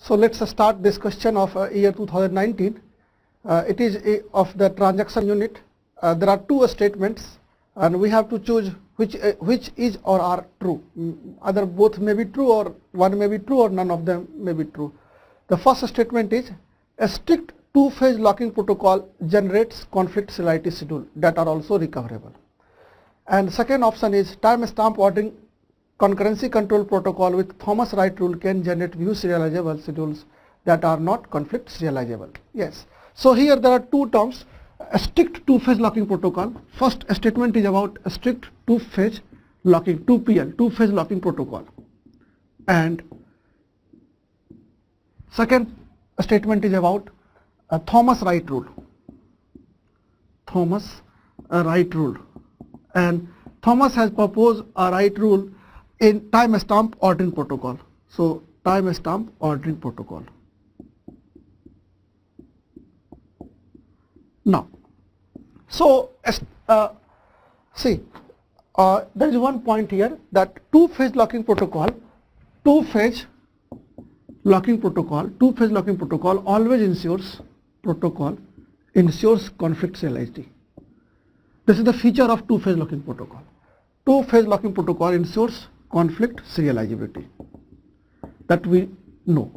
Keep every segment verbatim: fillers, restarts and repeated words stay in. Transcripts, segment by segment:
So let's start this question of uh, year two thousand nineteen. Uh, it is a, of the transaction unit. Uh, there are two statements and we have to choose which uh, which is or are true. Mm, either both may be true or one may be true or none of them may be true. The first statement is a strict two-phase locking protocol generates conflict seriality schedule that are also recoverable. And second option is timestamp ordering concurrency control protocol with Thomas Wright rule can generate view serializable schedules that are not conflict serializable. Yes. So here there are two terms, a strict two-phase locking protocol. First statement is about a strict two-phase locking, two P L, two-phase locking protocol. And second statement is about a Thomas Wright rule. Thomas uh, Wright rule. And Thomas has proposed a Wright rule in timestamp ordering protocol. So timestamp ordering protocol. Now, so uh, see, uh, there is one point here that two-phase locking protocol, two-phase locking protocol, two-phase locking protocol always ensures protocol ensures conflict serializability. This is the feature of two-phase locking protocol. Two-phase locking protocol ensures conflict serializability that we know.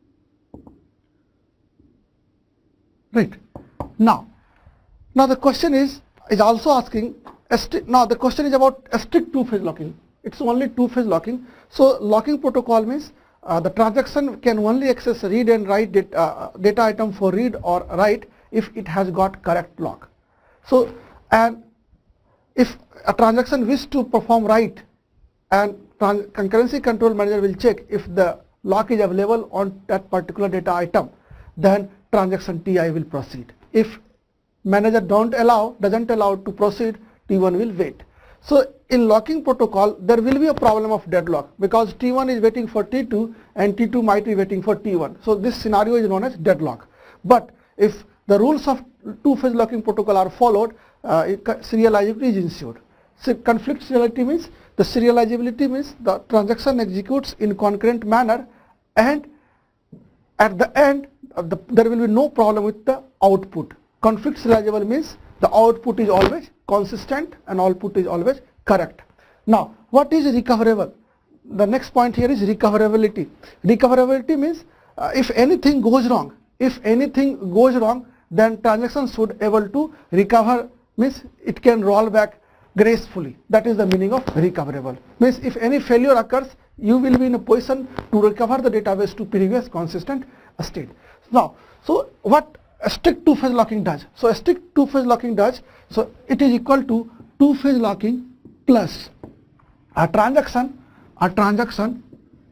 Right. Now, now the question is is also asking. Now the question is about a strict two-phase locking. It's only two-phase locking. So locking protocol means uh, the transaction can only access read and write data, uh, data item for read or write if it has got correct lock. So and if a transaction wish to perform write, and concurrency control manager will check if the lock is available on that particular data item, then transaction T I will proceed. If manager don't allow, doesn't allow to proceed, T one will wait. So in locking protocol, there will be a problem of deadlock because T one is waiting for T two and T two might be waiting for T one. So this scenario is known as deadlock. But if the rules of two-phase locking protocol are followed, uh, serializability is ensured. So conflict seriality means the serializability means the transaction executes in concurrent manner, and at the end uh, the, there will be no problem with the output. Conflict serializable means the output is always consistent and output is always correct. Now what is recoverable? The next point here is recoverability. Recoverability means uh, if anything goes wrong, if anything goes wrong, then transaction should able to recover, means it can roll back gracefully. That is the meaning of recoverable. Means if any failure occurs, you will be in a position to recover the database to previous consistent state. Now, so what a strict two-phase locking does? So a strict two-phase locking does, so it is equal to two-phase locking plus a transaction, a transaction,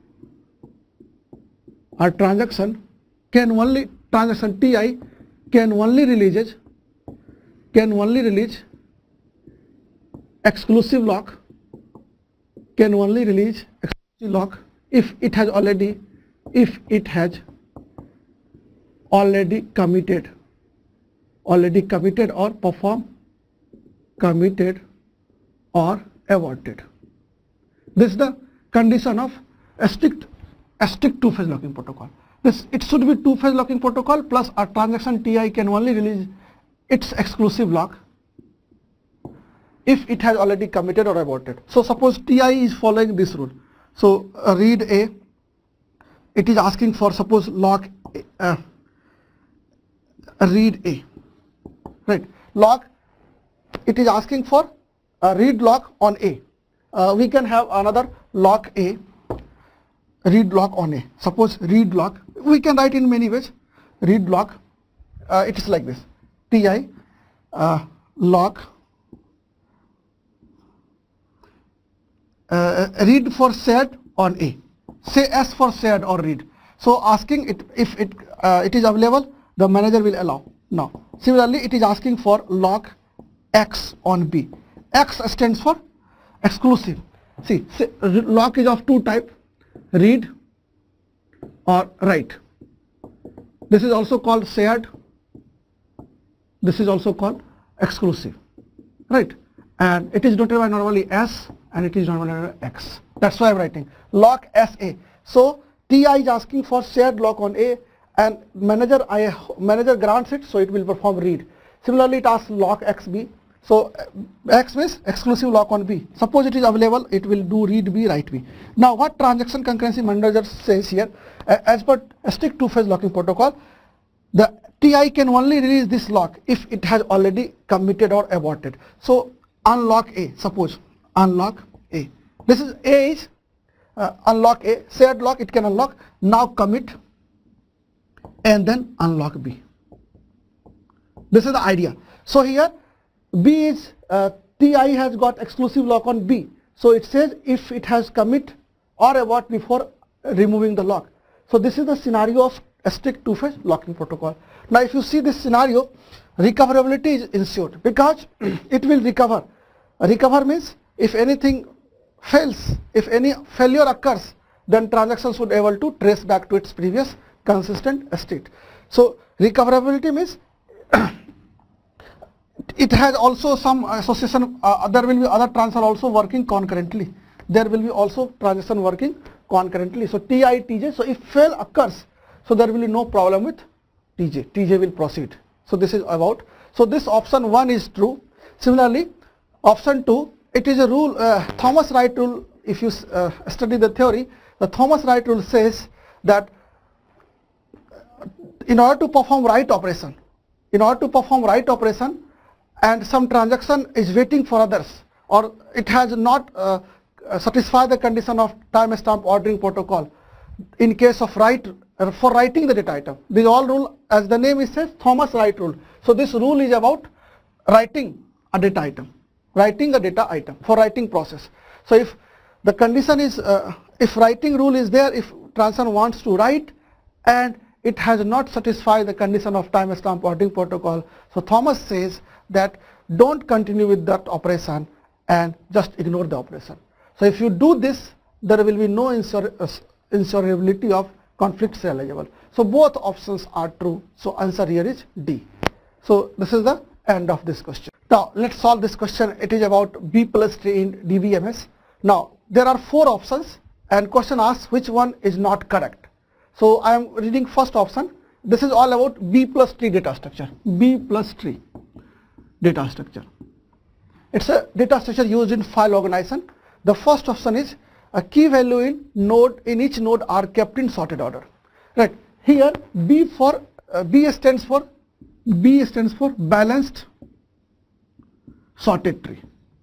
a transaction can only, transaction T I can only release, can only release exclusive lock, can only release exclusive lock if it has already, if it has already committed, already committed or perform, committed or aborted. This is the condition of a strict, a strict two-phase locking protocol. This, it should be two-phase locking protocol plus a transaction T I can only release its exclusive lock if it has already committed or aborted. So suppose T I is following this rule. So uh, read A, it is asking for suppose lock uh, read A, right? Lock, it is asking for a read lock on A. Uh, we can have another lock A, read lock on A. Suppose read lock, we can write in many ways. Read lock, uh, it is like this: T I uh, lock uh, read for shared on A. Say S for shared or read. So asking it if it uh, it is available, the manager will allow. Now similarly it is asking for lock X on B. X stands for exclusive. See, say, lock is of two type, read or write. This is also called shared, this is also called exclusive, right? And it is noted by normally S and it is normally X. That's why I'm writing lock S A. So T I is asking for shared lock on A, and manager I manager grants it, so it will perform read. Similarly, it asks lock X B. So X means exclusive lock on B. Suppose it is available, it will do read B, write B. Now what transaction concurrency manager says here, as per strict two-phase locking protocol, the T I can only release this lock if it has already committed or aborted. So unlock A, suppose unlock A. This is A is uh, unlock A, shared lock, it can unlock. Now commit and then unlock B. This is the idea. So here B is uh, T I has got exclusive lock on B. So it says if it has commit or abort before removing the lock. So this is the scenario of a strict two-phase locking protocol. Now if you see this scenario, recoverability is ensured because it will recover. Recover means if anything fails, if any failure occurs, then transaction should be able to trace back to its previous consistent state. So recoverability means it has also some association, uh, there will be other transfer also working concurrently. There will be also transaction working concurrently. So T I, T J, so if fail occurs, so there will be no problem with T J. T J will proceed. So this is about, so this option one is true. Similarly, option two, it is a rule, uh, Thomas Wright rule, if you uh, study the theory, the Thomas Wright rule says that in order to perform write operation, in order to perform write operation, and some transaction is waiting for others, or it has not uh, satisfied the condition of timestamp ordering protocol in case of write, uh, for writing the data item. This all rule, as the name it says, Thomas Wright rule. So this rule is about writing a data item, writing a data item for writing process. So if the condition is, uh, if writing rule is there, if transaction wants to write and it has not satisfied the condition of timestamp ordering protocol, so Thomas says that don't continue with that operation and just ignore the operation. So if you do this, there will be no insur uh, insurability of conflict serializable. So both options are true. So answer here is D. So this is the end of this question. Now let's solve this question. It is about B plus tree in D B M S. Now there are four options and question asks which one is not correct. So I am reading first option. This is all about B plus tree data structure. B plus tree data structure. It's a data structure used in file organization. The first option is a key value in node, in each node are kept in sorted order. Right. Here B for uh, B stands for B stands for balanced sorted tree.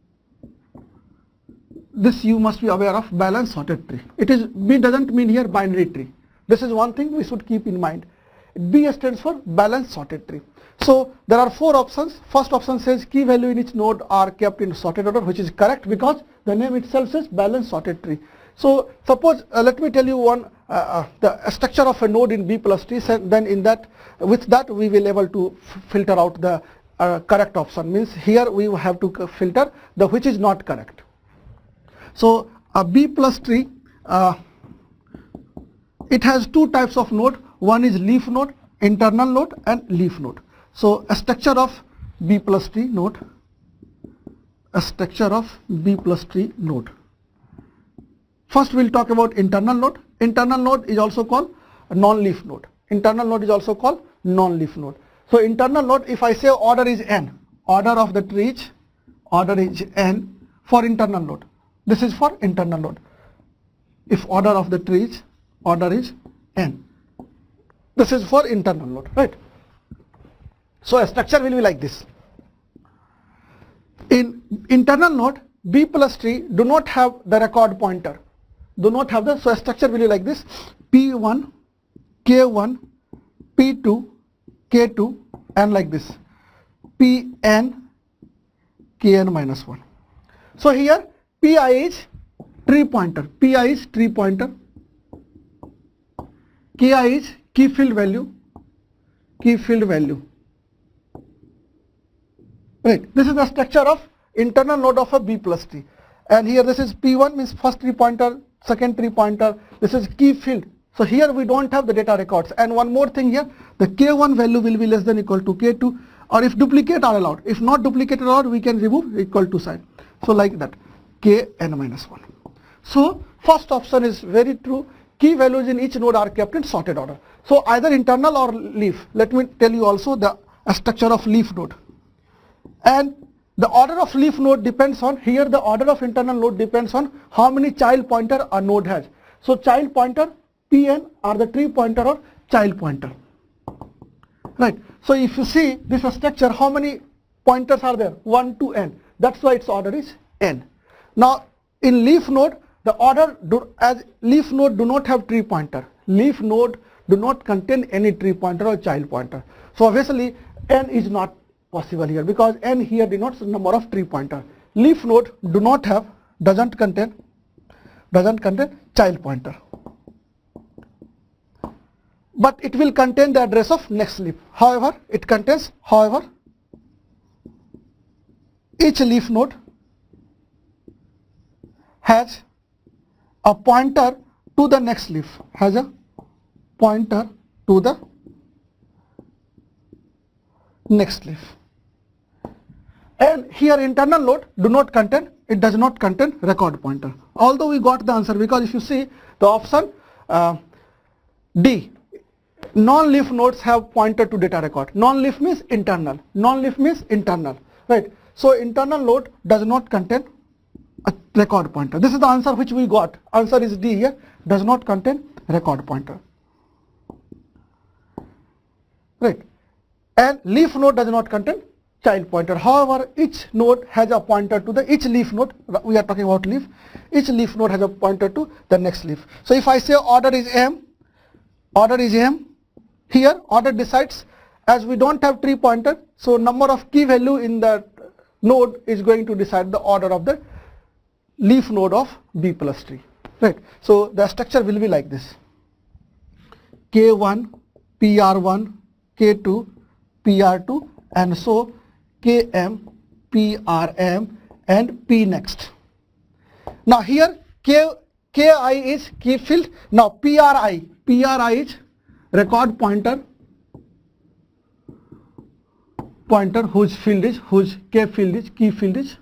This you must be aware of, balanced sorted tree. It is B doesn't mean here binary tree. This is one thing we should keep in mind. B stands for balanced sorted tree. So there are four options. First option says key value in each node are kept in sorted order, which is correct because the name itself says balanced sorted tree. So suppose uh, let me tell you one uh, uh, the structure of a node in B plus tree. Then in that, with that we will able to filter out the uh, correct option. Means here we have to filter the which is not correct. So a B plus tree, uh, it has two types of node. One is leaf node, internal node, and leaf node. So a structure of B plus tree node, a structure of B plus tree node. First we'll talk about internal node. Internal node is also called a non-leaf node. Internal node is also called non-leaf node. So internal node, if I say order is n, order of the tree is, order is n for internal node. This is for internal node. If order of the tree is, order is n. This is for internal node, right? So a structure will be like this. In internal node, B plus tree do not have the record pointer. Do not have the, so a structure will be like this. P one, K one, P two, K two, and like this. Pn, Kn minus one. So here Pi is tree pointer. Pi is tree pointer. Ki is key field value. Key field value. Right. This is the structure of internal node of a B plus tree. And here this is P one means first tree pointer, second tree pointer. This is key field. So here we don't have the data records. And one more thing here, the K one value will be less than equal to K two, or if duplicate are allowed. If not duplicate allowed, we can remove equal to sign. So like that, Kn minus one. So first option is very true. key values in each node are kept in sorted order. So either internal or leaf. Let me tell you also the structure of leaf node. And the order of leaf node depends on, here the order of internal node depends on how many child pointer a node has. So child pointer Pn are the tree pointer or child pointer. Right. So if you see this structure, how many pointers are there? one to n. That's why its order is n. Now in leaf node, the order do, as leaf node do not have tree pointer. Leaf node do not contain any tree pointer or child pointer. So obviously n is not possible here because n here denotes the number of tree pointer. Leaf node do not have, doesn't contain, doesn't contain child pointer. But it will contain the address of next leaf. However, it contains, however, each leaf node has a pointer to the next leaf, has a pointer to the next leaf. And here internal node do not contain, it does not contain record pointer. Although we got the answer, because if you see the option uh, D, non-leaf nodes have pointer to data record. Non-leaf means internal, non-leaf means internal, right? So internal node does not contain a record pointer. This is the answer which we got. Answer is D here, does not contain record pointer. Right. And leaf node does not contain child pointer. However, each node has a pointer to the, each leaf node, we are talking about leaf, each leaf node has a pointer to the next leaf. So if I say order is M, order is M, here order decides, as we don't have tree pointer, so number of key value in the node is going to decide the order of the leaf node of B plus tree. Right. So the structure will be like this: K one, P R one, K two, P R two, and so K M, P R M, and P next. Now here K, Ki is key field. Now P R I, P R I is record pointer, pointer whose field is, whose K field is, key field is,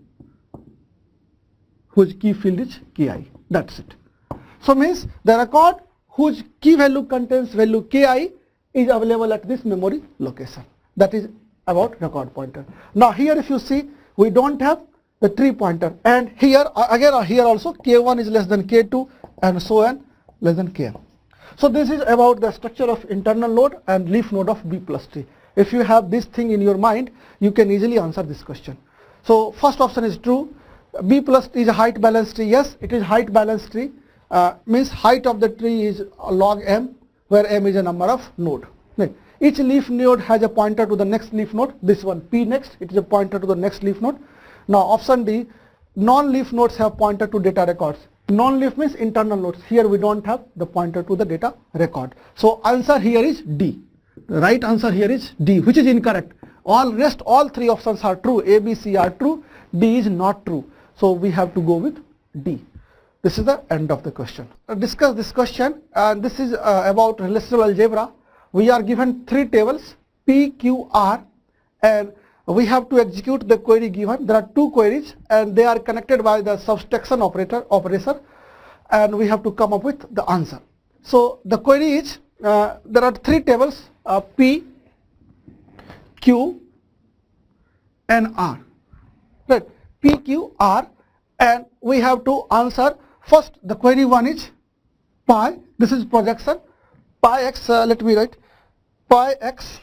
whose key field is Ki. That's it. So means the record whose key value contains value Ki is available at this memory location. That is about record pointer. Now here if you see, we don't have the tree pointer, and here uh, again uh, here also K one is less than K two and so on less than Kn. So this is about the structure of internal node and leaf node of B plus tree. If you have this thing in your mind, you can easily answer this question. So first option is true. B plus is a height balanced tree. Yes, it is height balanced tree. Uh, means height of the tree is log m, where m is a number of node. Right. Each leaf node has a pointer to the next leaf node. This one P next, it is a pointer to the next leaf node. Now option D, non-leaf nodes have pointer to data records. Non-leaf means internal nodes. Here we don't have the pointer to the data record. So answer here is D. The right answer here is D, which is incorrect. All rest, all three options are true. A, B, C are true. D is not true. So we have to go with D. This is the end of the question. Uh, discuss this question, and this is uh, about relational algebra. We are given three tables P, Q, R, and we have to execute the query given. There are two queries and they are connected by the subtraction operator operator, and we have to come up with the answer. So the query is, uh, there are three tables uh, P, Q, and R. Right. P, Q, R, and we have to answer. First the query one is pi, this is projection, pi x, uh, let me write pi x,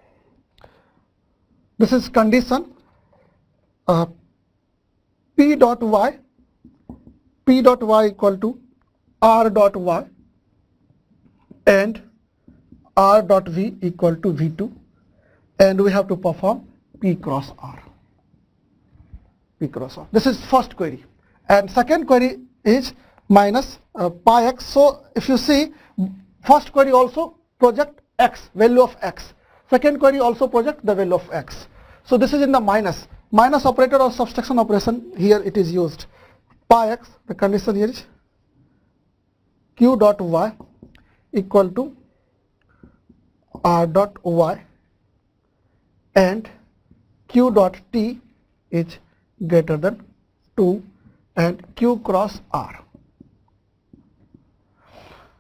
this is condition, uh, P dot y, P dot y equal to R dot y and R dot v equal to v two, and we have to perform P cross R. P cross R. This is first query. And second query is minus uh, pi x. So if you see, first query also project x, value of x. Second query also project the value of x. So this is in the minus. Minus operator or subtraction operation, here it is used. Pi x, the condition here is q dot y equal to r dot y and q dot t is greater than two and q cross r.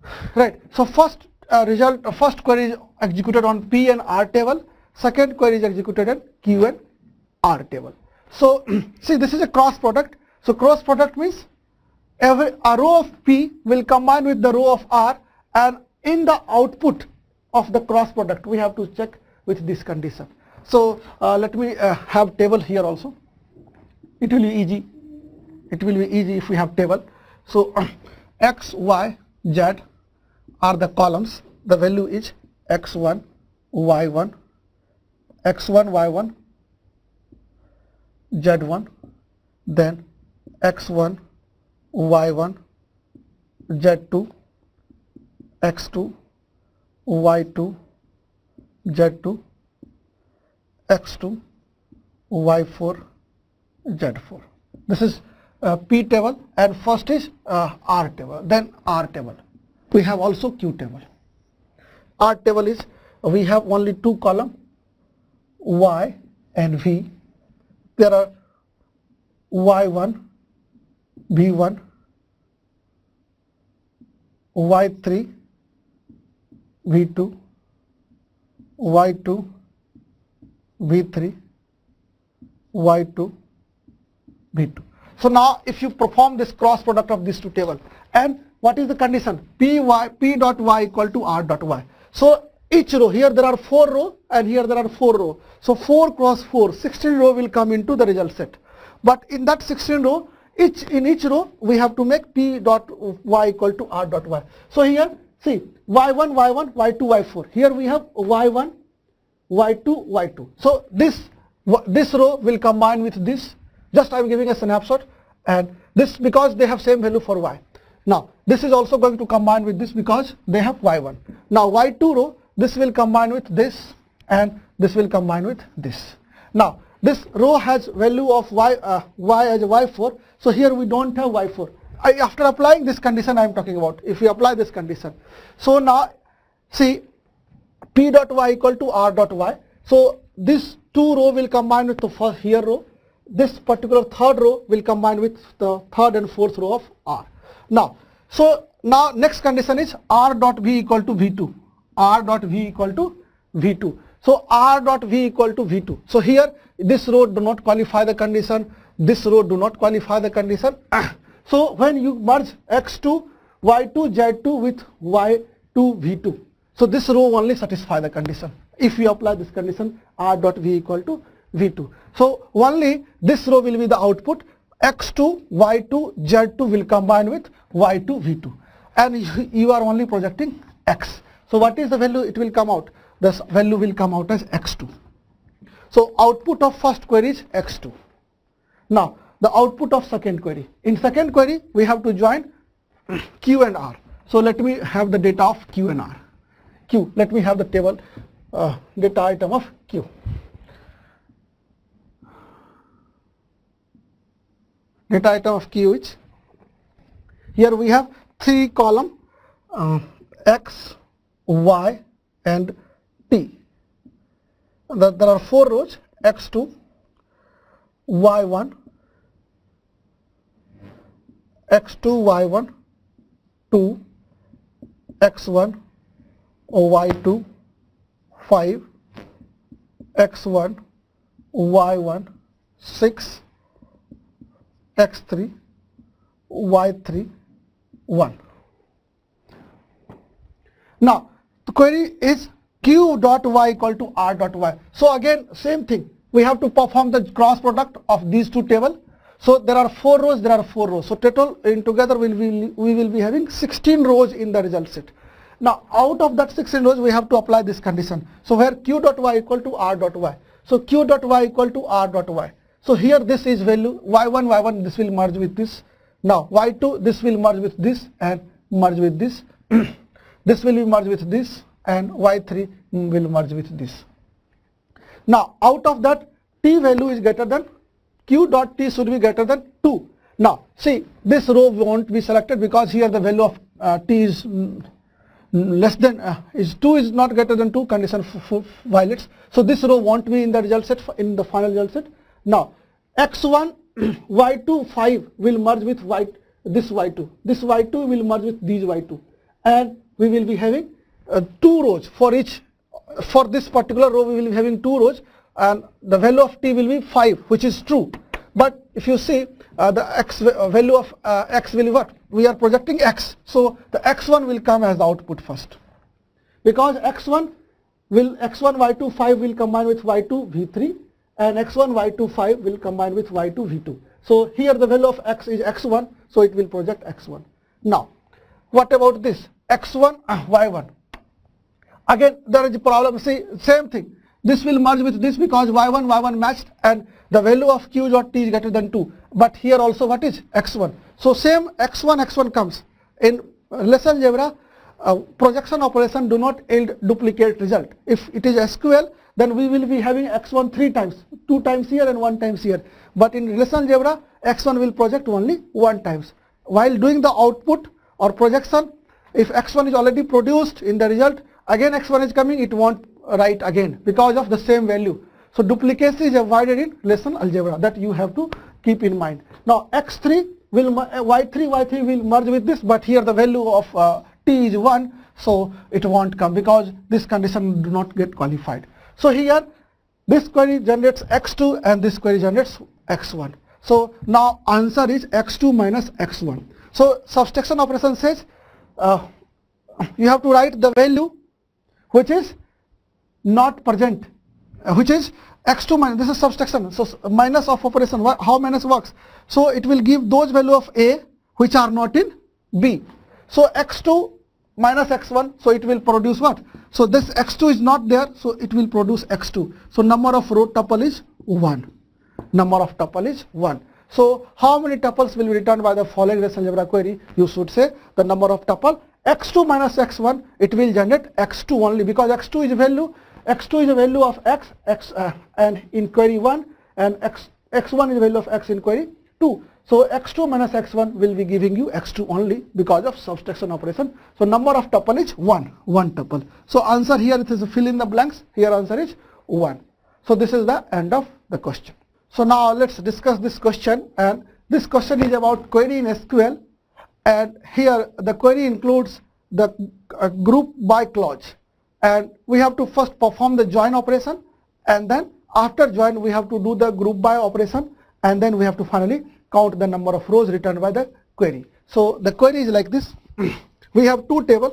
Right. So first uh, result, uh, first query is executed on P and R table. Second query is executed on Q and R table. So see, this is a cross product. So cross product means every a row of P will combine with the row of R, and in the output of the cross product we have to check with this condition. So uh, let me uh, have table here also. It will be easy. It will be easy if we have table. So X, Y, Z are the columns. The value is X one, Y one, X one, Y one, Z one, then X one, Y one, Z two, X two, Y two, Z two, X two, Y four, Z four. This is uh, P table, and first is uh, R table, then R table. We have also Q table. R table is, we have only two columns, Y and V. There are Y one, V one, Y three, V two, Y two, V three, Y two, V two. So now if you perform this cross product of these two tables, and what is the condition? P y P dot y equal to R dot y. So each row, here there are four row and here there are four row. So four cross four, sixteen row will come into the result set. But in that sixteen row, each in each row we have to make P dot y equal to R dot y. So here see Y one, Y one, Y two, Y four. Here we have Y one, Y two, Y two. So this this row will combine with this. Just I am giving a snapshot, and this because they have same value for Y. Now this is also going to combine with this because they have Y one. Now Y two row, this will combine with this, and this will combine with this. Now this row has value of Y, uh, Y as Y four. So here we don't have Y four. I, after applying this condition I am talking about, if we apply this condition. So now see P dot y equal to R dot y. So this two row will combine with the first here row. This particular third row will combine with the third and fourth row of R. Now, so now next condition is R dot V equal to V two. R dot V equal to V two. So R dot V equal to V two. So here this row do not qualify the condition. This row do not qualify the condition. So when you merge X two, Y two, Z two with Y two, V two. So this row only satisfy the condition. If we apply this condition, R dot V equal to V two. So only this row will be the output. X two, Y two, Z two will combine with Y two, V two. And you are only projecting X. So what is the value it will come out? This value will come out as X two. So output of first query is X two. Now the output of second query. In second query we have to join Q and R. So let me have the data of Q and R. Q, let me have the table uh, data item of Q. Data item of Q is, here we have three column uh, X, Y and T. The, there are four rows, X two, Y one, X two, Y one, two, X one, Y two, five, X one, Y one, six, X three, Y three, one. Now the query is Q dot Y equal to R dot Y. So again same thing, we have to perform the cross product of these two tables. So there are four rows, there are four rows. So total in together will be, we will be having sixteen rows in the result set. Now out of that sixteen rows we have to apply this condition. So where Q dot Y equal to R dot Y. So Q dot Y equal to R dot Y. So here this is value Y one, Y one, this will merge with this. Now Y two, this will merge with this and merge with this. This will be merged with this, and Y three will merge with this. Now out of that T value is greater than, Q dot T should be greater than two. Now see, this row won't be selected because here the value of uh, T is mm, less than uh, is two is not greater than two, condition violates. So this row won't be in the result set, in the final result set. Now X one, Y two, five will merge with Y, this Y two. This Y two will merge with these Y two, and we will be having uh, two rows for each. For this particular row we will be having two rows, and the value of t will be five, which is true. But if you see uh, the x value of uh, x will be what? We are projecting x, so the x one will come as the output first, because x one will x one y two five will combine with y two v three, and x one y two five will combine with y two v two. So here the value of x is x one, so it will project x one. Now what about this x one uh, y one? Again there is a problem. See, same thing, this will merge with this because y one y one matched and the value of q dot t is greater than two. But here also what is x one? So same x one x one comes. In less algebra, uh, projection operation do not yield duplicate result. If it is S Q L, then we will be having x one three times, two times here and one times here. But in relation algebra, x one will project only one times. While doing the output or projection, if x one is already produced in the result, again x one is coming, it won't write again because of the same value. So duplicacy is avoided in relation algebra, that you have to keep in mind. Now x three will y three y three will merge with this, but here the value of uh, t is one, so it won't come because this condition do not get qualified. So here this query generates x two and this query generates x one. So now answer is x two minus x one. So subtraction operation says uh, you have to write the value which is not present, uh, which is x two minus, this is subtraction, so minus of operation. How minus works? So it will give those value of a which are not in b. So x two minus x one, so it will produce what? So this x two is not there, so it will produce x two. So number of row tuple is one. Number of tuple is one. So how many tuples will be returned by the following relation algebra query? You should say the number of tuple x two minus x one, it will generate x two only, because x two is a value, x two is a value of x, x uh, and in query one, and x, x1 is a value of x in query two. So x two minus x one will be giving you x two only because of subtraction operation. So number of tuple is one, one tuple. So answer here, it is fill in the blanks, here answer is one. So this is the end of the question. So now let's discuss this question, and this question is about query in S Q L, and here the query includes the uh, group by clause, and we have to first perform the join operation, and then after join we have to do the group by operation, and then we have to finally count the number of rows returned by the query. So the query is like this. We have two tables,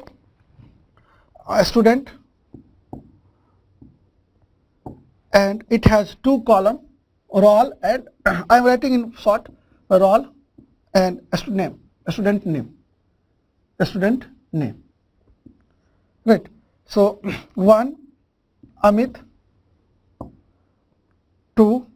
a student, and it has two columns, roll, and I am writing in short roll and a student name, a student name, a student name. Right. So one Amit, two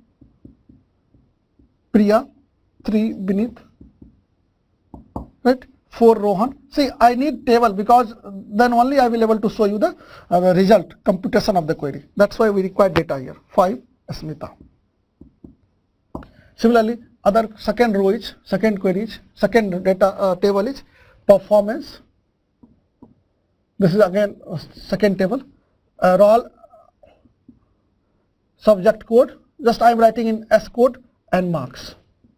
Priya, three Binit, right, four Rohan. See, I need table because then only I will able to show you the uh, result computation of the query. That's why we require data here. five Asmita. Similarly, other second row is, second query is, second data uh, table is performance. This is again uh, second table. Uh, roll, subject code, just I am writing in S code, and marks.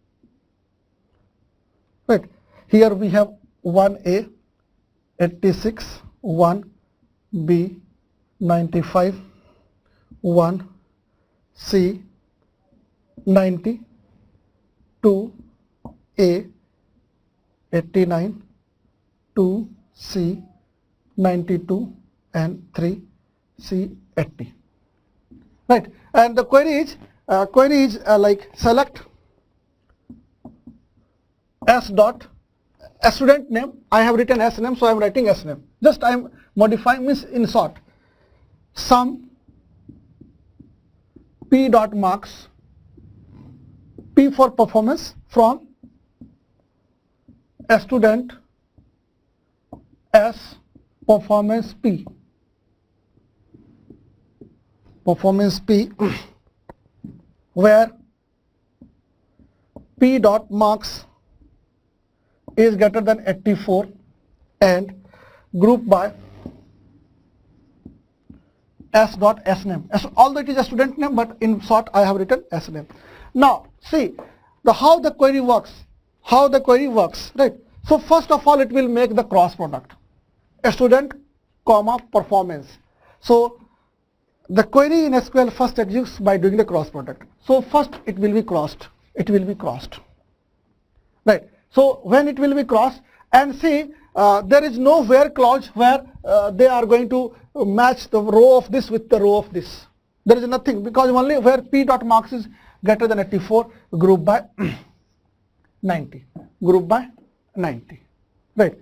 Right. Here we have one A, eighty-six, one B, ninety-five, one C, ninety, two A, eighty-nine, two C, ninety-two, and three C, eighty. Right. And the query is uh, query is uh, like select S dot a student name. I have written S name, so I am writing S name. Just I am modifying, means in short, sum P dot marks, P for performance, from a student S performance P, performance P, where P dot marks is greater than eighty-four, and group by S dot S name. S, although it is a student name, but in short I have written S name. Now see the how the query works. How the query works, right? So first of all, it will make the cross product. a student, comma, performance. So the query in S Q L first executes by doing the cross product. So first it will be crossed. It will be crossed. Right. So when it will be crossed, and see uh, there is no where clause where uh, they are going to match the row of this with the row of this. There is nothing, because only where p dot marks is greater than eighty-four, group by ninety, group by ninety, right?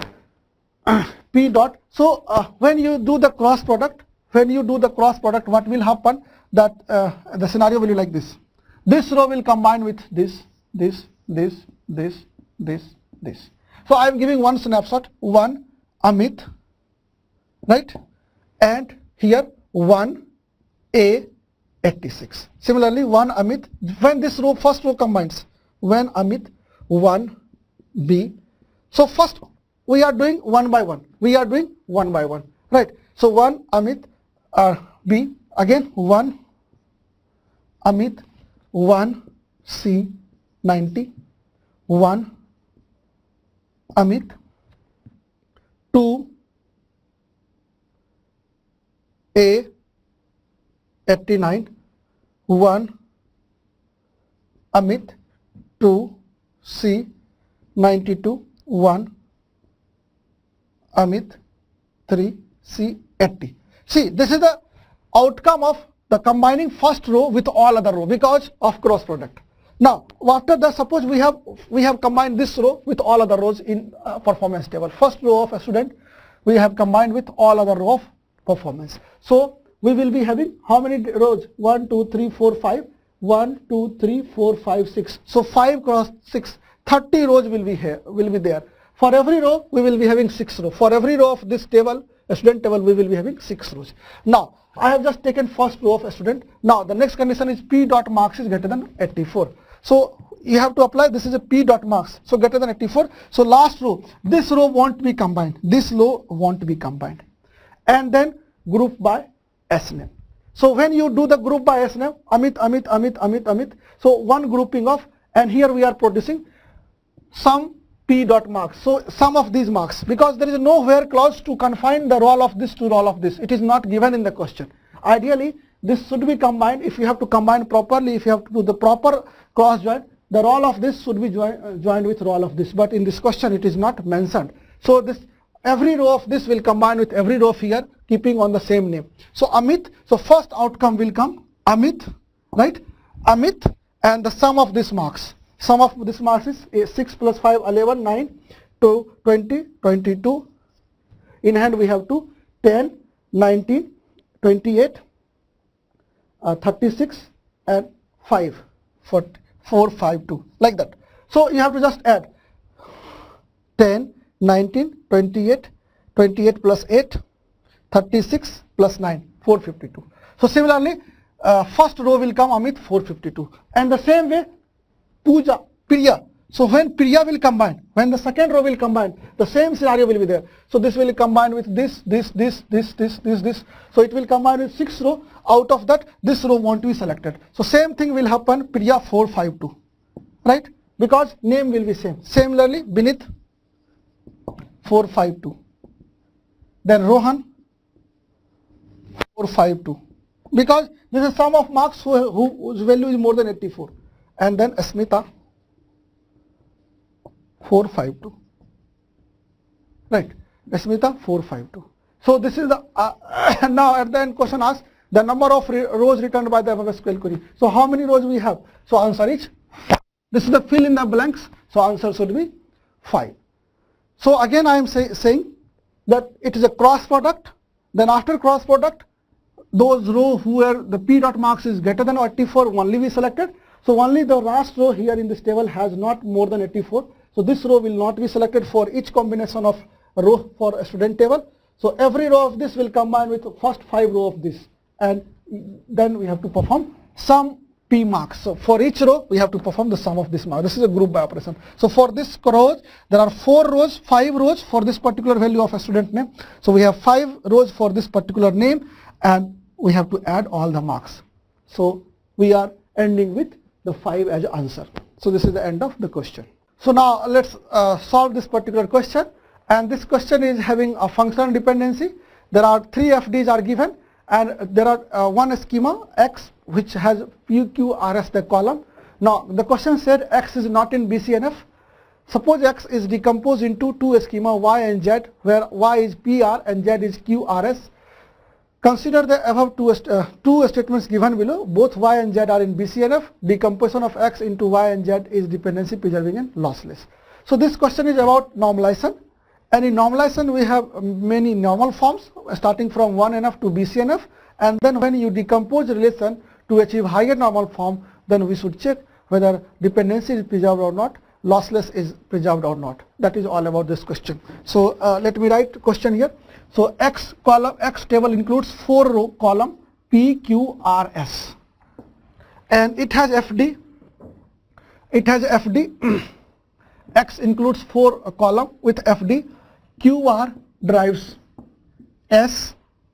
P dot. So uh, when you do the cross product, when you do the cross product, what will happen? That uh, the scenario will be like this. This row will combine with this, this, this, this, this, this. So I am giving one snapshot, one Amit, right? And here one A eighty-six. Similarly, one Amit, when this row, first row combines, when Amit, one B. So first we are doing one by one. We are doing one by one, right? So one Amit uh, B, again one Amit, one C ninety, one Amit, two A eighty-nine, one Amit, two C ninety-two, one Amit, three C eighty. See, this is the outcome of the combining first row with all other row because of cross product. Now after that, suppose we have we have combined this row with all other rows in uh, performance table. First row of a student we have combined with all other row of performance. So we will be having how many rows? one, two, three, four, five. one, two, three, four, five, six. So five cross six, thirty rows will be here, will be there. For every row we will be having six rows. For every row of this table, a student table, we will be having six rows. Now I have just taken first row of a student. Now the next condition is p dot marks is greater than eighty-four. So you have to apply, this is a p dot marks, so greater than eighty-four. So last row, this row won't be combined, this row won't be combined, and then group by S name. So when you do the group by S name, Amit, Amit, Amit, Amit, Amit, so one grouping of, and here we are producing some p dot marks. So sum of these marks, because there is no where clause to confine the roll of this to roll of this. It is not given in the question. Ideally this should be combined. If you have to combine properly, if you have to do the proper cross join, the roll of this should be join, uh, joined with roll of this, but in this question it is not mentioned. So this every row of this will combine with every row of here, keeping on the same name. So Amit, so first outcome will come Amit, right? Amit, and the sum of this marks. Sum of this marks is six plus five, eleven, nine, to twenty, twenty-two. In hand we have two, ten, nineteen, twenty-eight, uh, thirty-six, and five, four, five, two, like that. So you have to just add ten, nineteen, twenty-eight, twenty-eight plus eight, thirty-six plus nine, four fifty-two. So similarly, uh, first row will come Amit, four fifty-two, and the same way Puja, Priya. So when Priya will combine, when the second row will combine, the same scenario will be there. So this will combine with this, this, this, this, this, this, this. So it will combine with six row. Out of that, this row won't be selected. So same thing will happen, Priya four five two, right? Because name will be same. Similarly, Binit four five two. Then Rohan four five two. Because this is sum of marks who, who, whose value is more than eighty-four. And then Asmita four five two, right? Asmita four five two. So this is the uh, now at the end question asks the number of re rows returned by the above S Q L query. So how many rows we have? So answer is five. This is the fill in the blanks. So answer should be five. So again I am say, saying that it is a cross product. Then after cross product, those rows where the p dot marks is greater than eighty-four only we selected. So only the last row here in this table has not more than eighty-four. So this row will not be selected for each combination of row for a student table. So every row of this will combine with the first five row of this, and then we have to perform some p marks. So for each row we have to perform the sum of this mark. This is a group by operation. So for this rows there are four rows, five rows for this particular value of a student name. So we have five rows for this particular name, and we have to add all the marks. So we are ending with the five as answer. So this is the end of the question. So now let's uh, solve this particular question, and this question is having a functional dependency. There are three F Ds are given, and there are uh, one schema X which has P Q R S the column. Now the question said X is not in B C N F. Suppose X is decomposed into two schema Y and Z, where Y is P R and Z is Q R S. Consider the above two, uh, two statements given below. Both Y and Z are in B C N F. Decomposition of X into Y and Z is dependency preserving and lossless. So this question is about normalization. And in normalization we have many normal forms starting from one N F to B C N F, and then when you decompose relation to achieve higher normal form, then we should check whether dependency is preserved or not, lossless is preserved or not. That is all about this question. So uh, let me write question here. So X column, X table includes four row column P, Q, R, S, and it has F D. It has F D. X includes four uh, column with F D. Q R drives S,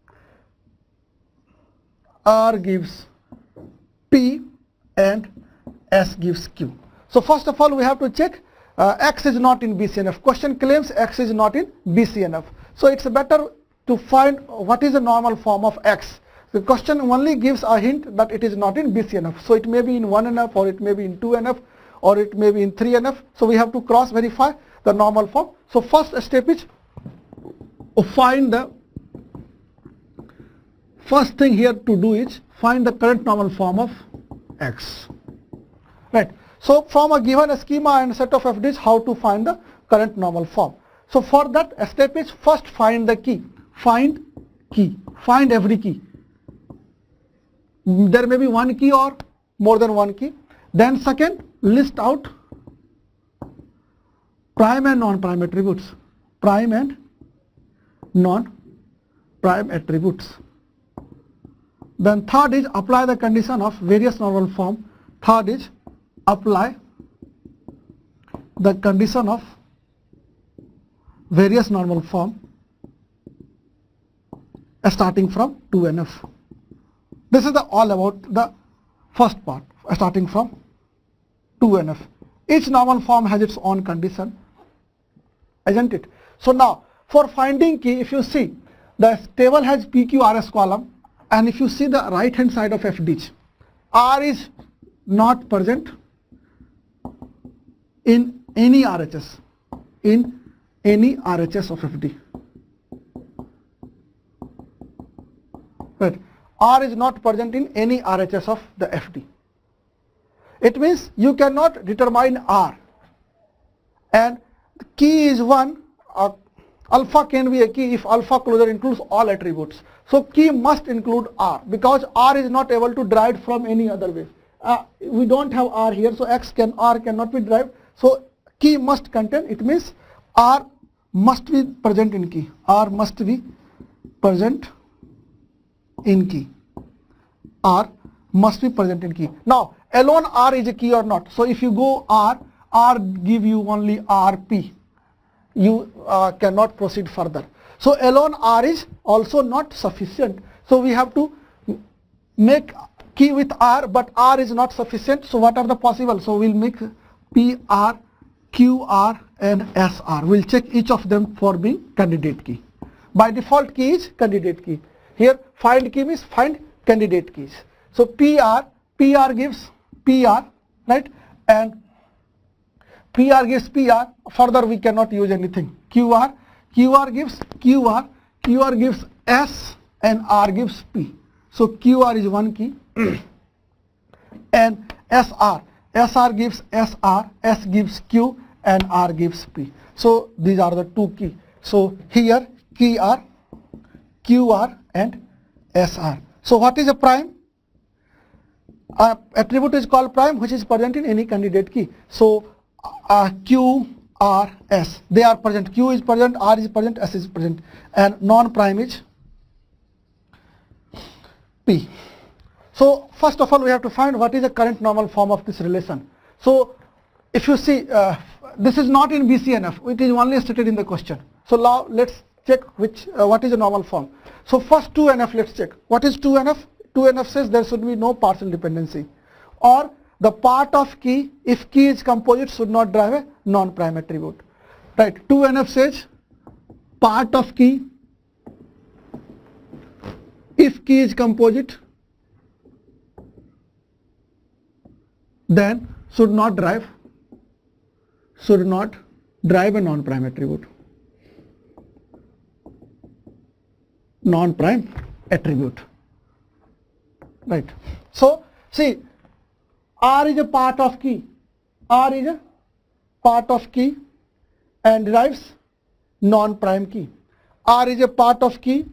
R gives P, and S gives Q. So first of all we have to check uh, X is not in B C N F. Question claims X is not in B C N F. So it's better to find what is the normal form of X. The question only gives a hint that it is not in B C N F. So it may be in one N F, or it may be in two N F, or it may be in three N F. So we have to cross verify the normal form. So first step is find the first thing here to do is find the current normal form of X. Right. So from a given schema and set of F Ds, how to find the current normal form. So for that step is first find the key. Find key. Find every key. There may be one key or more than one key. Then second, list out prime and non-prime attributes. Prime and non-prime attributes. Then third is apply the condition of various normal form. Third is apply the condition of various normal form uh, starting from two N F. This is the all about the first part uh, starting from two N F. Each normal form has its own condition, isn't it? So now for finding key, if you see the table has P Q R S column, and if you see the right hand side of F Ds, R is not present in any R H S, in any R H S of F D. Right. R is not present in any R H S of the F D. It means you cannot determine R, and the key is one. Uh, alpha can be a key if alpha closure includes all attributes. So key must include R, because R is not able to derive from any other way. Uh, we don't have R here, so X can R cannot be derived. So key must contain. It means R must be present in key. R must be present in key. R must be present in key. Now alone R is a key or not. So if you go R, R give you only R P. You uh, cannot proceed further. So alone R is also not sufficient. So we have to make key with R, but R is not sufficient. So what are the possible? So we'll make P R, Q R and S R. We'll check each of them for being candidate key. By default key is candidate key. Here find key means find candidate keys. So P R, P R gives P R, right? And P R gives P R, further we cannot use anything. Q R, Q R gives Q R, Q R gives S and R gives P. So Q R is one key and S R, S R gives S R, S gives Q and R gives P. So these are the two key. So here key are Q R and S R. So what is a prime? Uh, attribute is called prime, which is present in any candidate key. So uh, Q, R, S, they are present. Q is present, R is present, S is present, and non-prime is P. So first of all we have to find what is the current normal form of this relation. So if you see uh, this is not in B C N F, it is only stated in the question. So now let's check which uh, what is the normal form. So first two N F, let's check. What is two N F? two N F says there should be no partial dependency, or the part of key, if key is composite, should not drive a non-prime attribute. Right. two N F says part of key if key is composite, then should not drive should not drive a non-prime attribute. Non-prime attribute. Right. So see, R is a part of key. R is a part of key and derives non-prime key. R is a part of key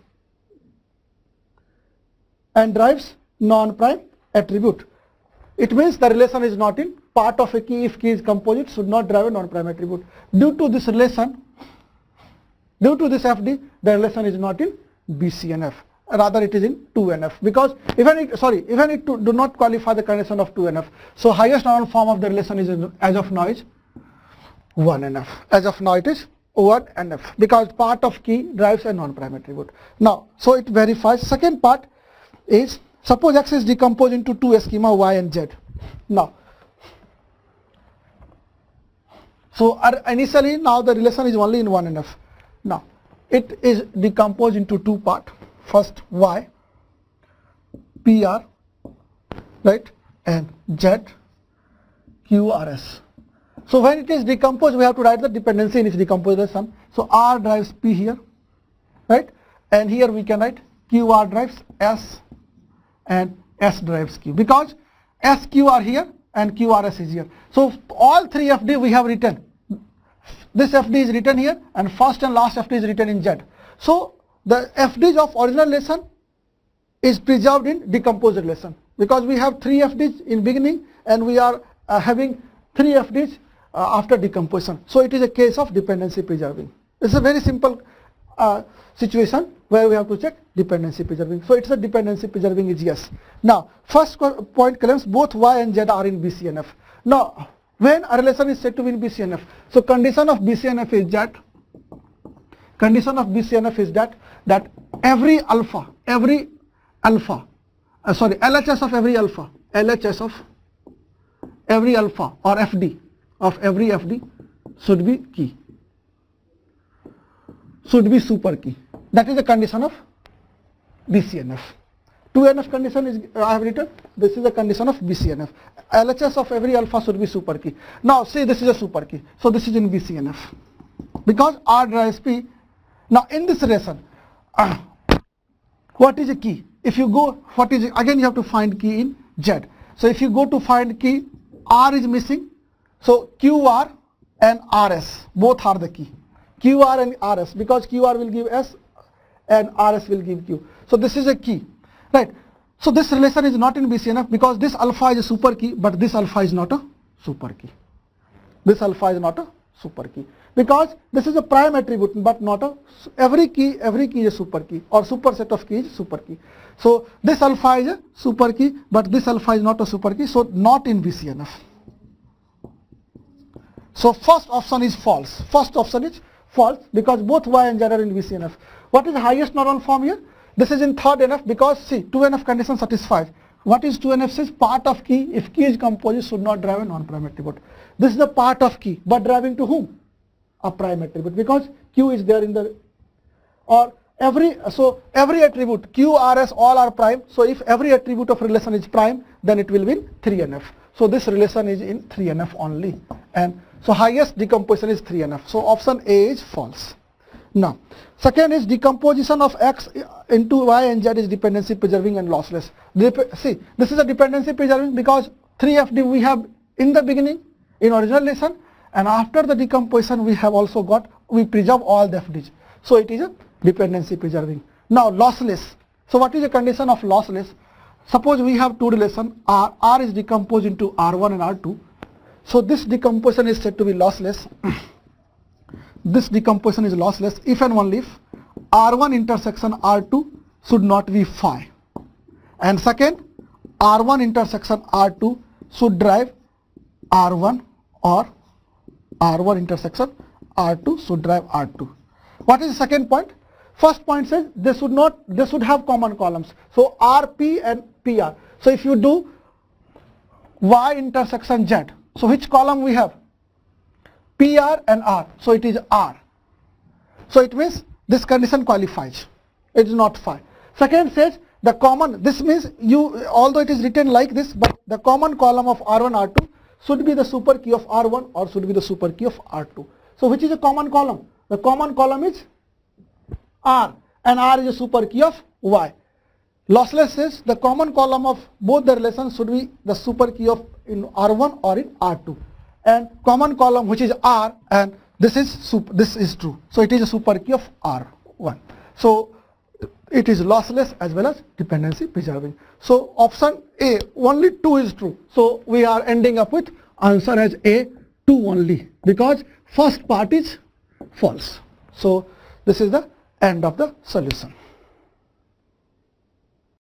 and drives non-prime attribute. It means the relation is not in part of a key if key is composite should not drive a non-prime attribute. Due to this relation, due to this F D, the relation is not in B C N F. Rather it is in two N F, because even it, sorry, even it to, do not qualify the condition of two N F. So highest normal form of the relation is in, as of now is one N F. As of now it is one N F, because part of key drives a non-prime attribute. Now, so it verifies. Second part is, suppose X is decomposed into two schema Y and Z. Now, so uh, initially now the relation is only in one N F. Now, it is decomposed into two parts. First Y, P R, right, and Z, Q R S. So when it is decomposed, we have to write the dependency in its decomposition. So R drives P here, right, and here we can write Q R drives S and S drives Q, because S Q are here and Q R S is here. So all three F D we have written. This F D is written here and first and last F D is written in Z. So the F Ds of original relation is preserved in decomposed relation, because we have three F Ds in beginning and we are uh, having three F Ds uh, after decomposition. So it is a case of dependency preserving. It's a very simple uh, situation where we have to check dependency preserving. So it's a dependency preserving is yes. Now first point claims both Y and Z are in B C N F. Now when a relation is said to be in B C N F, so condition of B C N F is that condition of B C N F is that that every alpha, every alpha, uh, sorry, L H S of every alpha, L H S of every alpha or F D of every F D should be key, should be super key. That is the condition of B C N F. two N F condition is uh, I have written. This is the condition of B C N F. L H S of every alpha should be super key. Now see, this is a super key. So this is in B C N F because R drives P. Now in this relation, uh, what is a key? If you go, what is it? Again you have to find key in Z. So if you go to find key, R is missing. So Q R and R S both are the key. Q R and R S, because Q R will give S and R S will give Q. So this is a key, right? So this relation is not in B C N F because this alpha is a super key, but this alpha is not a super key. This alpha is not a super key because this is a prime attribute, but not a, every key, every key is a super key or superset of keys is super key. So this alpha is a super key, but this alpha is not a super key, so not in B C N F. So first option is false. First option is false because both Y and Z are in B C N F. What is the highest normal form here? This is in third N F because see, two N F condition satisfied. What is two N F says? Part of key, if key is composite, should not drive a non-prime attribute. This is the part of key, but driving to whom? A prime attribute, because Q is there in the, or every, so every attribute, Q, R, S, all are prime. So if every attribute of relation is prime, then it will be in three N F. So this relation is in three N F only. And so highest decomposition is three N F. So option A is false. Now, second is decomposition of X into Y and Z is dependency preserving and lossless. Dep see, this is a dependency preserving because three F D we have in the beginning in original relation, and after the decomposition we have also got, we preserve all the F Ds. So it is a dependency preserving. Now lossless. So what is the condition of lossless? Suppose we have two relations, R, R is decomposed into R one and R two. So this decomposition is said to be lossless. This decomposition is lossless if and only if R one intersection R two should not be phi. And second, R one intersection R two should drive R one, or R one intersection R two should drive R two. What is the second point? First point says they should not, they should have common columns. So R P and P R. So if you do Y intersection Z, so which column we have? P R and R. So it is R. So it means this condition qualifies. It is not phi. Second says the common, this means you, although it is written like this, but the common column of R one, R two should be the super key of R one or should be the super key of R two. So which is a common column? The common column is R, and R is a super key of Y. Lossless says the common column of both the relations should be the super key of in R one or in R two, and common column which is R, and this is super, this is true. So it is a super key of R one. So it is lossless as well as dependency preserving. So option A, only two is true. So we are ending up with answer as A, two only, because first part is false. So this is the end of the solution.